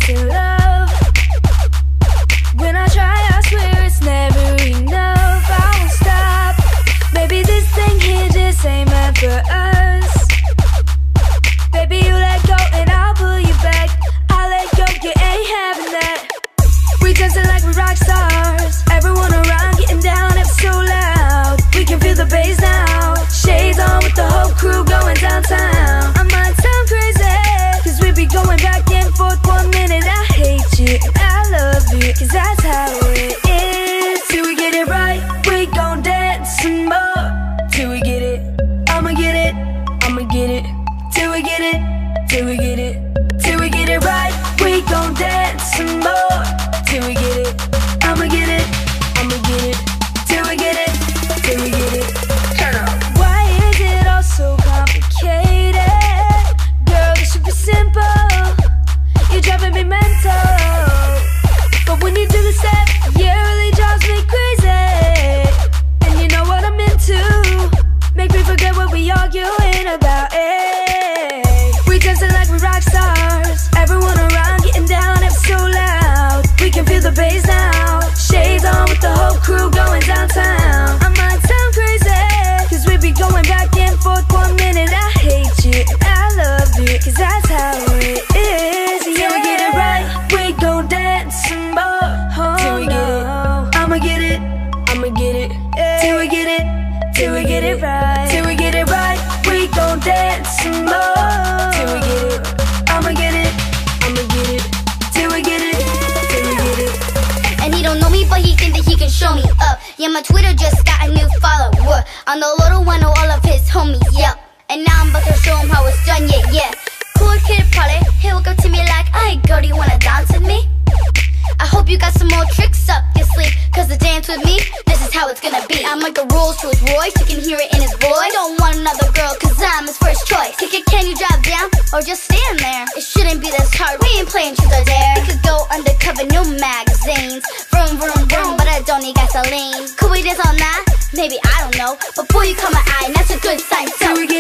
to love. When I try, I swear it's never enough. I won't stop. Maybe this thing here just ain't meant for us. Baby, you let go and I'll pull you back. I'll let go, you ain't having that. We dancing like we're rock stars. Everyone around getting down, it's so loud. We can feel the bass now. Shades on with the whole crew going downtown. I might sound crazy, cause we be going back and forth. 1 minute I hate you, and I love you, cause that's how it is. Till we get it right, we gon' dance some more. Till we get it, I'ma get it, I'ma get it. Till we get it, till we get it. Till we get it right, we gon' dance some more. Till we get it, I'ma get it, I'ma get it. Till we get it, till we get it. Turn up. Why is it all so complicated? Girl, this should be simple. You're driving me mental. But when you do the step, yeah, it really drives me crazy. And you know what I'm into. Make me forget what we arguing about, We dancing like we're rock stars. Everyone around getting down, it's so loud. We can feel the bass now. Shades on with the whole crew going downtown. I might sound crazy, cause we be going back and forth. 1 minute I hate you, and I love you, cause that's how it is. Till we get it right, we gon' dance some more. Till we get it, I'ma get it, I'ma get it. Till we get it, till we get it right. Till we get it right, we gon' dance some more. Till we get it, I'ma get it, I'ma get it. Till we get it, till we get it. And he don't know me, but he think that he can show me up. Yeah, my Twitter just got a new follower. On the little one of all of his homies, yeah. And now I'm about to show him how it's done, yeah, yeah. Cool kid party, he woke up to me like, hey girl, do you wanna dance with me? I hope you got some more tricks up your sleeve, cause to dance with me, this is how it's gonna be. I'm like the Rolls Royce Royce, you can hear it in his voice. Don't want another girl, cause I'm his first choice. Can you drive down, or just stand there? It shouldn't be this hard, we ain't playing truth or dare. We could go undercover, new magazines. Vroom, vroom, vroom, but I don't need gasoline. Could we dance all night? Maybe, I don't know. But boy, you caught my eye, and that's a good sign, so